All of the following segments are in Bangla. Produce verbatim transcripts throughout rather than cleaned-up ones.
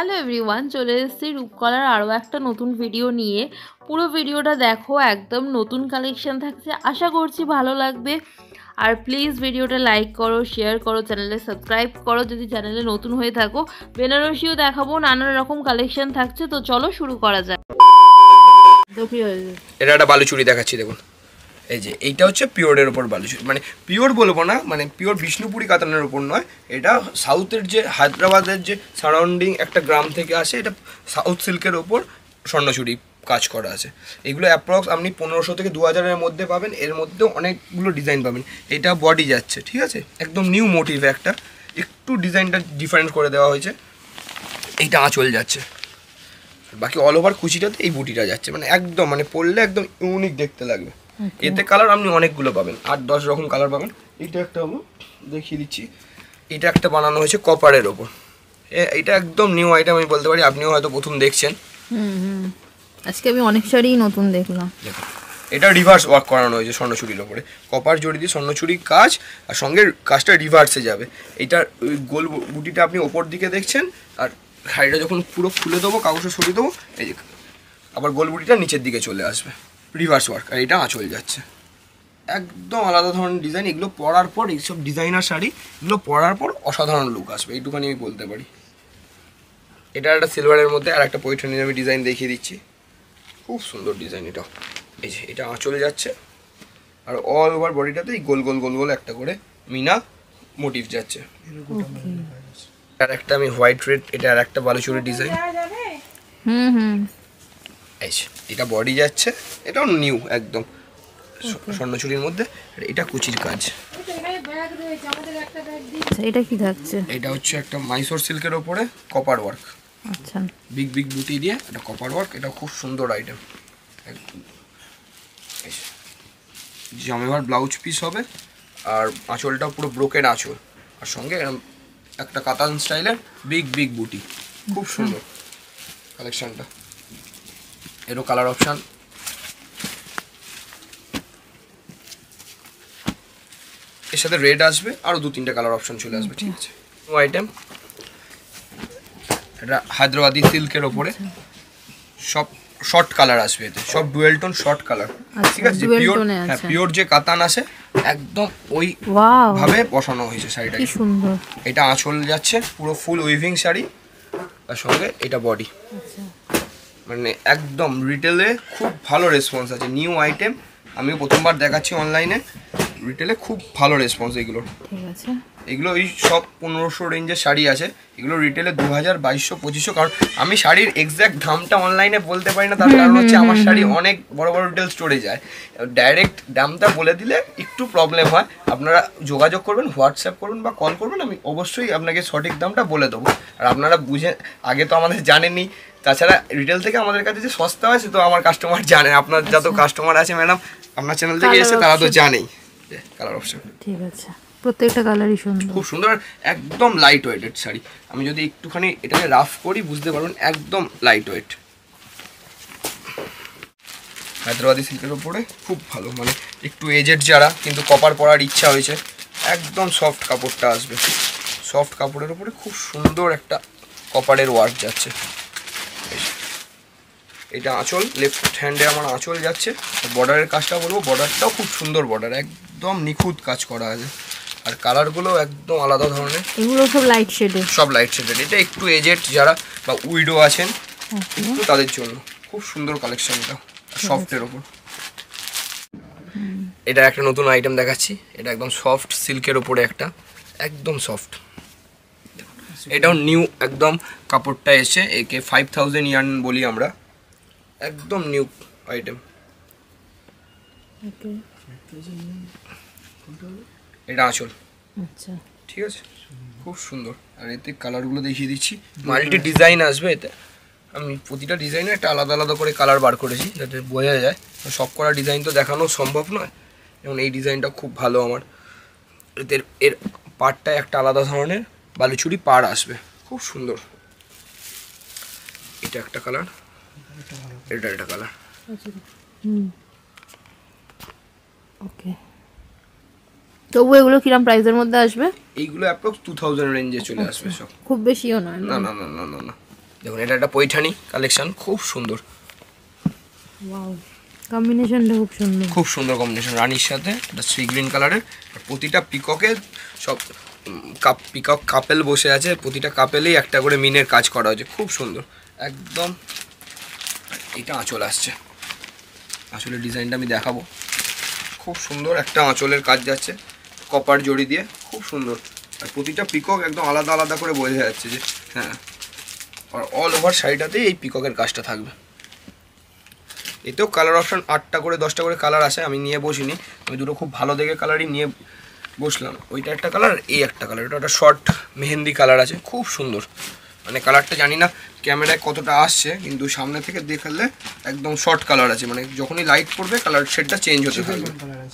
হ্যালো এভরিওয়ান, চলে এসেছি রূপকলার আরও একটা নতুন ভিডিও নিয়ে। পুরো ভিডিওটা দেখো, একদম নতুন কালেকশন থাকছে, আশা করছি ভালো লাগবে। আর প্লিজ ভিডিওটা লাইক করো, শেয়ার করো, চ্যানেলে সাবস্ক্রাইব করো যদি চ্যানেলে নতুন হয়ে থাকো। বেনারসিও দেখাবো, নানান রকম কালেকশন থাকছে, তো চলো শুরু করা যাক। এটা একটা বালুচুরি দেখাচ্ছি, দেখুন এই যে এইটা হচ্ছে পিওরের ওপর বালুচুরি, মানে পিওর বলবো না, মানে পিওর বিষ্ণুপুরি কাতানের ওপর নয়, এটা সাউথের যে হায়দ্রাবাদের যে সারাউন্ডিং একটা গ্রাম থেকে আসে, এটা সাউথ সিল্কের ওপর স্বর্ণচুরি কাজ করা আছে। এগুলো অ্যাপ্রক্স আপনি পনেরোশো থেকে দু হাজারের মধ্যে পাবেন, এর মধ্যেও অনেকগুলো ডিজাইন পাবেন। এটা বডি যাচ্ছে, ঠিক আছে, একদম নিউ মোটিভ, একটা একটু ডিজাইনটা ডিফারেন্ট করে দেওয়া হয়েছে। এইটা আঁচল যাচ্ছে, বাকি অল ওভার কুচিটাতে এই বুটিটা যাচ্ছে, মানে একদম মানে পরলে একদম ইউনিক দেখতে লাগবে। এতে কালার আপনি অনেকগুলো পাবেন, আট দশ রকম কালার পাবেন। এটা একটা আমি দেখিয়ে দিচ্ছি, এটা একটা বানানো হয়েছে কপারের ওপর, এটা একদম নিউ আইটেম আমি বলতে পারি, আপনিও হয়তো প্রথম দেখছেন। হুম হুম আজকে আমি অনেক শাড়ি নতুন দেখলাম। দেখুন এটা রিভার্স ওয়ার্ক করানো হয়েছে স্বর্ণচুরির ওপরে, কপার জড়ি দিয়ে স্বর্ণচুরি কাজ, আর সঙ্গে কাজটা রিভার্সে যাবে। এইটার ওই গোল বুটিটা আপনি ওপর দিকে দেখছেন, আর শাড়িটা যখন পুরো খুলে দেবো, কাগজটা সরিয়ে দেবো, এই যে আবার গোল বুটিটা নিচের দিকে চলে আসবে, রিভার্স ওয়ার্ক। আর এটা আঁচল যাচ্ছে, একদম আলাদা ধরনের ডিজাইন। এগুলো পরার পর, এইসব ডিজাইনার শাড়ি এগুলো পরার পর অসাধারণ লুক আসবে, এইটুখানি আমি বলতে পারি। এটা একটা সিলভারের মধ্যে আর একটা পৈঠনির আমি ডিজাইন দেখিয়ে দিচ্ছি, খুব সুন্দর ডিজাইন এটাও। এই যে এটা আঁচলে যাচ্ছে, আর অল ওভার বডিটাতে এই গোল গোল গোল গোল একটা করে মিনা মোটিভ যাচ্ছে। আর একটা আমি হোয়াইট রেড, এটা আর একটা বালুচুরি ডিজাইন। হুম হুম এই যে এটা বডি যাচ্ছে, এটাও নিউ একদম স্বর্ণচুরির মধ্যে। এটা কুচির কাজ। এটা কি থাকছে? এটা হচ্ছে একটা মাইসোর সিল্কের ওপরে কপার ওয়ার্ক, আচ্ছা, বিগ বিগ বুটি দিয়ে এটা কপার ওয়ার্ক, এটা খুব সুন্দর আইটেম। জামেভার ব্লাউজ পিস হবে, আর আঁচলটা পুরো ব্রোকেড আঁচল, আর সঙ্গে একটা কাতান স্টাইলের বিগ বিগ বুটি, খুব সুন্দর কালেকশনটা। এরও কালার অপশান, এর সাথে রেড আসবে, আরও দু তিনটে কালার অপশান চলে আসবে, ঠিক আছে। নো আইটেম, এটা হায়দ্রাবাদি সিল্কের ওপরে, সব শর্ট কালার আসবে, এতে সব ডুয়েল টোন শর্ট কালার, ঠিক আছে। পিওর, হ্যাঁ পিওর যে কাতান আসে একদম ওই ভাবে বসানো হয়েছে শাড়িটা, কি সুন্দর। এটা আঁচল যাচ্ছে, পুরো ফুল উইভিং শাড়ি, আর সঙ্গে এটা বডি, মানে একদম রিটেলে খুব ভালো রেসপন্স আছে, নিউ আইটেম। আমিও প্রথমবার দেখাচ্ছি অনলাইনে, রিটেলে খুব ভালো রেসপন্স এগুলোর, ঠিক আছে। এগুলো এই সব পনেরোশো রেঞ্জের শাড়ি আছে, এগুলো রিটেলে দু হাজার বাইশশো পঁচিশশো। কারণ আমি শাড়ির এক্স্যাক্ট দামটা অনলাইনে বলতে পারি না, তার কারণ হচ্ছে আমার শাড়ি অনেক বড় বড় রিটেল স্টোরে যায়, ডাইরেক্ট দামটা বলে দিলে একটু প্রবলেম হয়। আপনারা যোগাযোগ করবেন, হোয়াটসঅ্যাপ করবেন বা কল করবেন, আমি অবশ্যই আপনাকে সঠিক দামটা বলে দেবো। আর আপনারা বুঝে, আগে তো আমাদের জানেনই, তাছাড়া রিটেল থেকে আমাদের কাছে যে সস্তা হয় সে তো আমার কাস্টমার জানেন, আপনার যত কাস্টমার আছে ম্যাডাম আপনার চ্যানেল থেকে এসে তারা তো জানেই। কালার অপশন, ঠিক আছে, প্রত্যেকটা কালারই সুন্দর, খুব সুন্দর, একদম লাইট ওয়েটেড শাড়ি। আমি যদি একটুখানি এটাকে রাফ করি বুঝতে পারবেন, একদম লাইট ওয়েট, হায়দ্রাবাদি সিল্কের ওপরে খুব ভালো, মানে একটু এজেড যারা কিন্তু কপার পরার ইচ্ছা হয়েছে, একদম সফট কাপড়টা আসবে, সফট কাপড়ের ওপরে খুব সুন্দর একটা কপারের ওয়ার্ক যাচ্ছে। এটা আঁচল, লেফট হ্যান্ডে আমার আঁচল যাচ্ছে। বর্ডারের কাজটা বলবো, বর্ডারটাও খুব সুন্দর বর্ডার, একদম নিখুঁত কাজ করা আছে, আর কালারগুলো একদম আলাদা ধরনের, এগুলো সব লাইট শেডেড, সব লাইট শেডেড। এটা একটু এজেড যারা বা উইডো আছেন একটু তাদের জন্য খুব সুন্দর কালেকশনটা, সফটের ওপর। এটা একটা নতুন আইটেম দেখাচ্ছি, এটা একদম সফট সিল্কের ওপরে একটা, একদম সফট, এটাও নিউ একদম কাপড়টা এসে, একে ফাইভ থাউজেন্ড ইয়ার্ন বলি আমরা, একদম নিউ আইটেম। এটা আঁচল, আচ্ছা ঠিক আছে, খুব সুন্দর। আর এতে কালারগুলো দেখিয়ে দিচ্ছি, মাল্টি ডিজাইন আসবে এতে, আমি প্রতিটা ডিজাইনে একটা আলাদা আলাদা করে কালার বার করেছি যাতে বোঝা যায়, সব করা ডিজাইন তো দেখানো সম্ভব নয়। যেমন এই ডিজাইনটা খুব ভালো আমার, এদের এর পাড়টায় একটা আলাদা ধরনের বালুচুরি পাড় আসবে, খুব সুন্দর। এটা একটা কালার, এটা একটা কালার, হুম ওকে। তবু এগুলো কিরকম প্রাইসের মধ্যে আসবে? এইগুলো অ্যাপ্রক্স টু থাউজেন্ড রেঞ্জে চলে আসবে সব, খুব বেশিও নয়, না না না না না না দেখুন এটা একটা পৈঠানি কালেকশন, খুব সুন্দর। ওয়াও, কম্বিনেশনটা খুব সুন্দর, খুব সুন্দর কম্বিনেশন রানীর সাথে এটা সি গ্রিন কালারের। প্রতিটা পিককের সব কাপ পিকক কাপেল বসে আছে, প্রতিটা কাপেলেই একটা করে মিনের কাজ করা হয়েছে, খুব সুন্দর একদম। এটা আঁচল আসছে, আঁচলের ডিজাইনটা আমি দেখাবো, খুব সুন্দর একটা আঁচলের কাজ যাচ্ছে কপার জড়ি দিয়ে, খুব সুন্দর। আর প্রতিটা পিকক একদম আলাদা আলাদা করে বোঝা যাচ্ছে যে হ্যাঁ, আর অল ওভার শাড়িটাতেই এই পিককের কাজটা থাকবে। এতেও কালার অপশান আটটা করে দশটা করে কালার আসে, আমি নিয়ে বসিনি, আমি দুটো খুব ভালো দেখে কালারই নিয়ে বসলাম। ওইটা একটা কালার, এই একটা কালার, এটা একটা শর্ট মেহেন্দি কালার আছে, খুব সুন্দর। মানে কালারটা জানি না ক্যামেরায় কতটা আসছে, কিন্তু সামনে থেকে দেখালে একদম শর্ট কালার আছে, মানে যখনই লাইট পড়বে কালার শেডটা চেঞ্জ হতে থাকবে।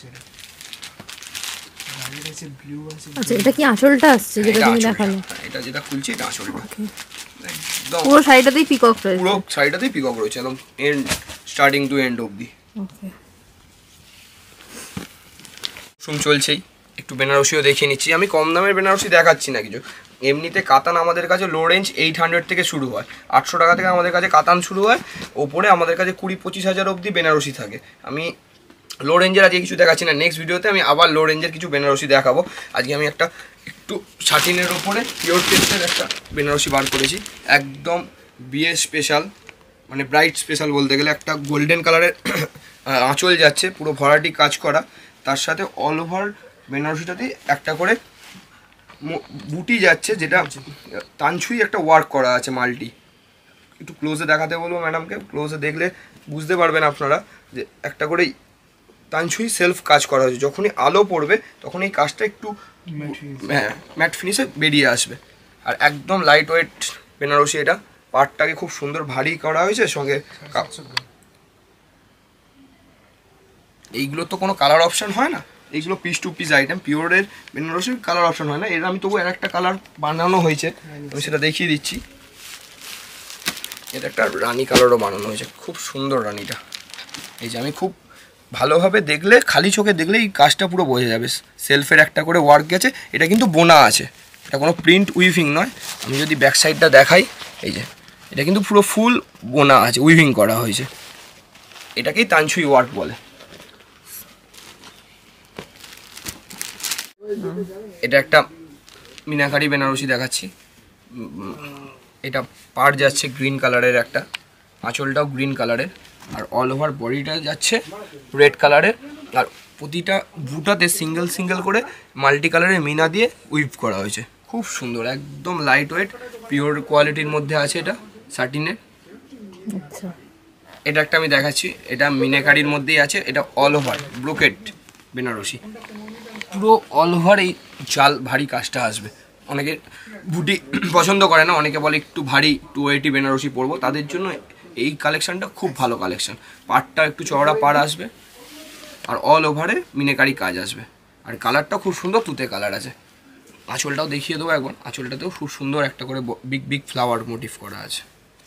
আচ্ছা, এটা কি আঁচলটা আসছে যেটা তুমি দেখালে? এটা যেটা খুলছি এটা আঁচলটা, একদম পুরো শাড়িটাতেই পিকক রয়েছে, পুরো শাড়িটাতেই পিকক রয়েছে একদম এন্ড স্টার্টিং টু এন্ড অবধি। ওকে, শুন চলছেই, একটু বেনারসিও দেখিয়ে নিচ্ছি। আমি কম দামের বেনারসি দেখাচ্ছি না কিছু, এমনিতে কাতান আমাদের কাছে লো রেঞ্জ এইট হান্ড্রেড থেকে শুরু হয়, আটশো টাকা থেকে আমাদের কাছে কাতান শুরু হয়, ওপরে আমাদের কাছে কুড়ি পঁচিশ হাজার অবধি বেনারসি থাকে। আমি লো রেঞ্জের আজকে কিছু দেখাচ্ছি না, নেক্সট ভিডিওতে আমি আবার লো রেঞ্জের কিছু বেনারসি দেখাবো। আজকে আমি একটা একটু সাটিনের ওপরে পিওর টেস্টের একটা বেনারসি বার করেছি, একদম বিয়ে স্পেশাল, মানে ব্রাইট স্পেশাল বলতে গেলে। একটা গোল্ডেন কালারের আঁচল যাচ্ছে, পুরো ভরাটি কাজ করা, তার সাথে অল ওভার বেনারসিটাতে একটা করে বুটি যাচ্ছে, যেটা তানছুই একটা ওয়ার্ক করা আছে মাল্টি। একটু ক্লোজে দেখাতে বলবো ম্যাডামকে, ক্লোজে দেখলে বুঝতে পারবেন আপনারা যে একটা করে তানছুই সেলফ কাজ করা হয়েছে, যখনই আলো পড়বে তখন এই কাজটা একটু হ্যাঁ ম্যাট ফিনিশে বেরিয়ে আসবে। আর একদম লাইট ওয়েট বেনারসি, এটা পাটটাকে খুব সুন্দর ভারী করা হয়েছে, সঙ্গে এইগুলো তো কোনো কালার অপশান হয় না, এইগুলো পিস টু পিস আইটেম, পিওরের বেনারসির কালার অপশান হয় না। এর আমি তবু আর একটা কালার বানানো হয়েছে, আমি সেটা দেখিয়ে দিচ্ছি। এটা একটা রানী কালারও বানানো হয়েছে, খুব সুন্দর রানীটা। এই যে আমি খুব ভালোভাবে দেখলে, খালি চোখে দেখলে এই কাজটা পুরো বোঝা যাবে, সেলফের একটা করে ওয়ার্ক গেছে, এটা কিন্তু বোনা আছে, এটা কোনো প্রিন্ট উইভিং নয়। আমি যদি ব্যাক সাইডটা দেখাই, এই যে এটা কিন্তু পুরো ফুল বোনা আছে, উইভিং করা হয়েছে, এটাকেই তানছুই ওয়ার্ক বলে। এটা একটা মিনাকারি বেনারসি দেখাচ্ছি, এটা পাড় যাচ্ছে গ্রিন কালারের, একটা আঁচলটাও গ্রিন কালারের, আর অল ওভার বডিটা যাচ্ছে রেড কালারের, আর প্রতিটা বুটাতে সিঙ্গেল সিঙ্গেল করে মাল্টি কালারের মিনা দিয়ে উইভ করা হয়েছে, খুব সুন্দর, একদম লাইট ওয়েট পিওর কোয়ালিটির মধ্যে আছে এটা সাটিনের। আচ্ছা, এটা একটা আমি দেখাচ্ছি, এটা মিনাকারির মধ্যেই আছে, এটা অল ওভার ব্রোকেট বেনারসি, পুরো অল ওভার এই জাল ভারী কাজটা আসবে। অনেকে বুটি পছন্দ করে না, অনেকে বলে একটু ভারী টু এইটি বেনারসি পরবো, তাদের জন্য এই কালেকশানটা খুব ভালো কালেকশান। পাড়টা একটু চওড়া পাড় আসবে, আর অল ওভারে মিনাকারি কাজ আসবে, আর কালারটা খুব সুন্দর তুতে কালার আছে। আঁচলটাও দেখিয়ে দেবো একবার, আঁচলটাতেও খুব সুন্দর একটা করে বিগ বিগ ফ্লাওয়ার মোটিভ করা আছে।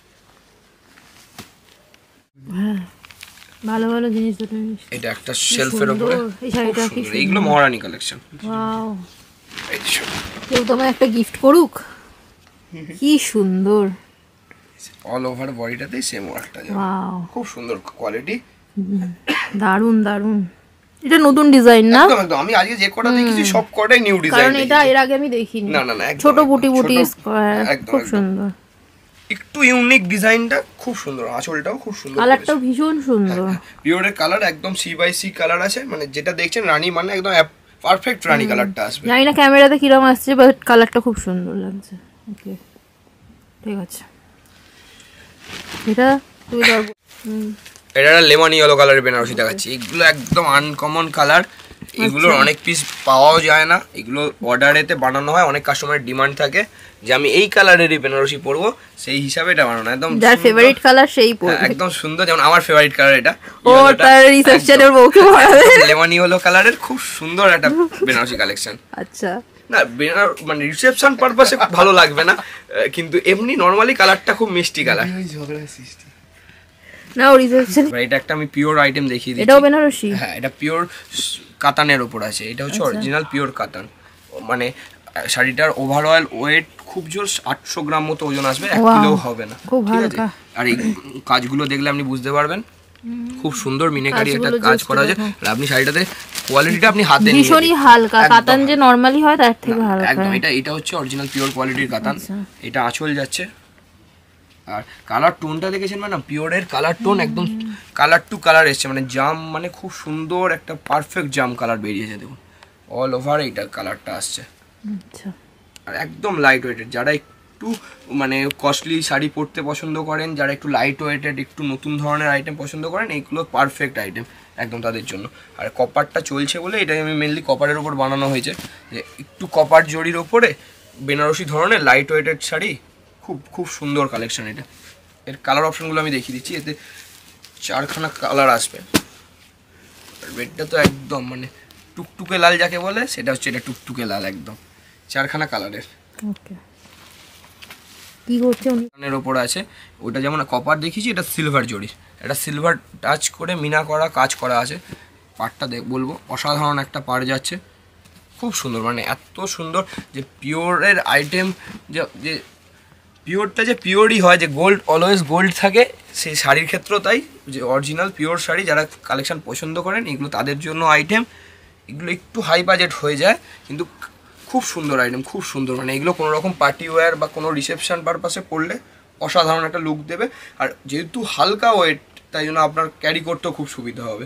ভালো ভালো জিনিস, এটা একটা শেলফের উপরে, এইগুলো মহারানী কালেকশন। ওয়াও, কেউ তোমায় একটা গিফট করুক, কি সুন্দর। অল ওভার বডিটাতেই সেম ওয়ার্কটা যাবে, খুব সুন্দর কোয়ালিটি, দারুন দারুন। এটা নতুন ডিজাইন না? একদম একদম, আমি আজকে যে কটা দেখেছি সব কটাই নিউ ডিজাইন, কারণ এটা এর আগে আমি দেখিনি। না না না, ছোট বুটি বুটি স্কয়ার, খুব সুন্দর, একটু ইউনিক ডিজাইনটা, খুব সুন্দর, আঁচলটাও খুব সুন্দর, কালারটাও ভীষণ সুন্দর, পিওরের কালার, একদম সি বাই সি কালার আছে, মানে যেটা দেখছেন রানী মানে একদম পারফেক্ট রানী কালারটা আসবে। জানি না ক্যামেরাতে কিরকম আসছে, বাট কালারটা খুব সুন্দর লাগছে। ওকে, ঠিক আছে। এটা তুই দাও। এটা একটা লেমন ইয়েলো কালারের বেনারসি দেখাচ্ছি, এগুলো একদম আনকমন কালার, এগুলোর অনেক পিস পাওয়াও যায় না, এগুলো অর্ডারেতে বানানো হয়, অনেক কাস্টমারের ডিমান্ড থাকে যে আমি এই কালারেরই বেনারসি পরবো, সেই হিসাবে এটা বানানো, একদম যার ফেভারিট কালার সেই পরবে, একদম সুন্দর, যেমন আমার ফেভারিট কালার এটা, ও তার রিসেপশনের বউকে পরাবে, লেমন ইয়েলো কালারের খুব সুন্দর একটা বেনারসি কালেকশন। আচ্ছা, না বেনার মানে রিসেপশন পারপাসে ভালো লাগবে না, কিন্তু এমনি নরমালি কালারটা খুব মিষ্টি কালার। না ও রিসেপশন, এটা একটা আমি পিওর আইটেম দেখিয়ে দিচ্ছি, এটাও বেনারসি, হ্যাঁ এটা পিওর কাতানের উপর আছে, এটা হচ্ছে অরিজিনাল পিওর কাতান, মানে শাড়িটার ওভারঅল ওয়েট খুব জোর আটশো গ্রাম মতো ওজন আসবে, এক কিলো হবে না, ঠিক আছে। আর এই কাজগুলো দেখলে আপনি বুঝতে পারবেন খুব সুন্দর মিনাকারি একটা কাজ করা আছে। আর আপনি শাড়িটাতে কোয়ালিটিটা আপনি হাতে নিয়ে ভীষণই হালকা, কাতান যে নরমালি হয় তার থেকে হালকা একদম। এটা এটা হচ্ছে অরিজিনাল পিওর কোয়ালিটির কাতান। এটা আঁচল যাচ্ছে। আর কালার টোনটা দেখেছেন ম্যাডাম, পিওরের কালার টোন একদম কালার টু কালার এসছে, মানে জাম মানে খুব সুন্দর একটা পারফেক্ট জাম কালার বেরিয়েছে দেখুন, অল ওভার এইটার কালারটা আসছে। আর একদম লাইট ওয়েটেড, যারা একটু মানে কস্টলি শাড়ি পরতে পছন্দ করেন, যারা একটু লাইট ওয়েটেড একটু নতুন ধরনের আইটেম পছন্দ করেন, এইগুলো পারফেক্ট আইটেম একদম তাদের জন্য। আর কপারটা চলছে বলে এটাই আমি মেনলি কপারের ওপর বানানো হয়েছে, যে একটু কপার জরির ওপরে বেনারসি ধরনের লাইট ওয়েটেড শাড়ি, খুব খুব সুন্দর কালেকশন এটা। এর কালার অপশনগুলো আমি দেখিয়ে দিচ্ছি, এতে চারখানা কালার আসবে। রেডটা তো একদম মানে টুকটুকে লাল যাকে বলে সেটা হচ্ছে এটা টুকটুকে লাল, একদম চারখানা কালারের। ওকে, কি করছে উনি এর উপর আছে, ওটা যেমন কপার দেখিয়েছি, এটা সিলভার জরি, এটা সিলভার টাচ করে মিনা করা কাজ করা আছে। পাড়টা দেখ বলবো অসাধারণ একটা পাড় যাচ্ছে, খুব সুন্দর, মানে এত সুন্দর যে পিওরের আইটেম, যে পিওরটা যে পিওরই হয়, যে গোল্ড অলওয়েজ গোল্ড থাকে, সেই শাড়ির ক্ষেত্রেও তাই, যে অরিজিনাল পিওর শাড়ি যারা কালেকশন পছন্দ করেন এগুলো তাদের জন্য আইটেম। এগুলো একটু হাই বাজেট হয়ে যায় কিন্তু খুব সুন্দর আইটেম, খুব সুন্দর, মানে এগুলো কোনো রকম পার্টি ওয়্যার বা কোনো রিসেপশন পারপাসে পরলে অসাধারণ একটা লুক দেবে। আর যেহেতু হালকা ওয়েট তাই জন্য আপনার ক্যারি করতেও খুব সুবিধা হবে।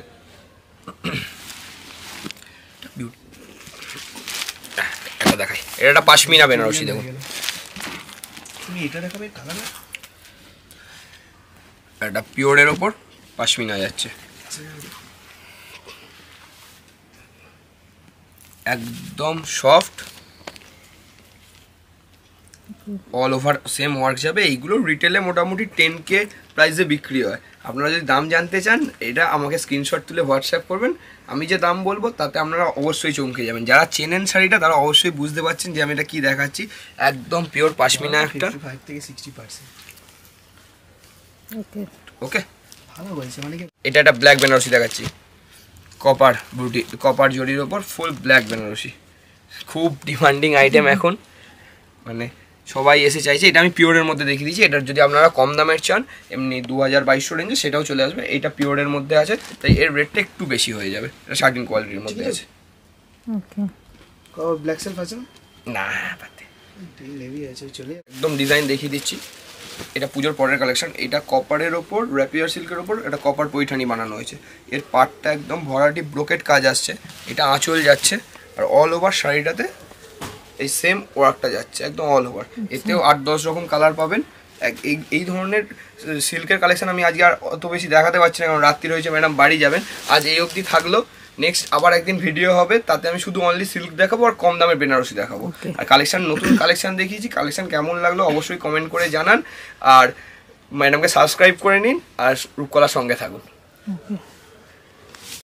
এটা দেখাই, এটা একটা পাশমিনা বেনারসি, দেখুন এটা পিওরের ওপর পাশমিনা যাচ্ছে, একদম soft, all over same work যাবে। এইগুলো রিটেলে মোটামুটি টেন কে প্রাইসে বিক্রি হয়। আপনারা যদি দাম জানতে চান এটা আমাকে স্ক্রিনশট তুলে হোয়াটসঅ্যাপ করবেন, আমি যে দাম বলবো তাতে আপনারা অবশ্যই চমকে যাবেন। যারা চেনেন শাড়িটা তারা অবশ্যই বুঝতে পারছেন যে আমি এটা কি দেখাচ্ছি, একদম পিওর পাশমিনা একটা। ওকে ওকে ভালো বলছে, মানে এটা একটা ব্ল্যাক বেনারসি দেখাচ্ছি, কপার বুটি কপার জরির ওপর ফুল ব্ল্যাক বেনারসি, খুব ডিমান্ডিং আইটেম এখন, মানে সবাই এসে চাইছে। এটা আমি পিওরের মধ্যে দেখিয়ে দিচ্ছি, এটার যদি আপনারা কম দামের চান এমনি দু হাজার বাইশশো রেঞ্জে সেটাও চলে আসবে। এটা পিওরের মধ্যে আছে তাই এর রেটটা একটু বেশি হয়ে যাবে, এটা শার্টিন কোয়ালিটির মধ্যে আছে। ওকে, ব্ল্যাক সেলফ আছে না, একদম ডিজাইন দেখিয়ে দিচ্ছি। এটা পুজোর পরের কালেকশন, এটা কপারের ওপর র্যাপিয়ার সিল্কের ওপর এটা কপার পৈঠানি বানানো হয়েছে। এর পার্টটা একদম ভরাটি ব্রোকেট কাজ আসছে, এটা আঁচল যাচ্ছে, আর অল ওভার শাড়িটাতে এই সেম ওয়ার্কটা যাচ্ছে একদম অল ওভার। এতেও আট দশ রকম কালার পাবেন। এই এই ধরনের সিল্কের কালেকশন আমি আজকে আর অত বেশি দেখাতে পারছি না, কারণ রাত্রি রয়েছে, ম্যাডাম বাড়ি যাবেন। আজ এই অবধি থাকলো, নেক্সট আবার একদিন ভিডিও হবে, তাতে আমি শুধু অনলি সিল্ক দেখাবো আর কম দামের বেনারসি দেখাবো। আর কালেকশন নতুন কালেকশন দেখিয়েছি, কালেকশন কেমন লাগলো অবশ্যই কমেন্ট করে জানান, আর ম্যাডামকে সাবস্ক্রাইব করে নিন আর রূপকলার সঙ্গে থাকুন।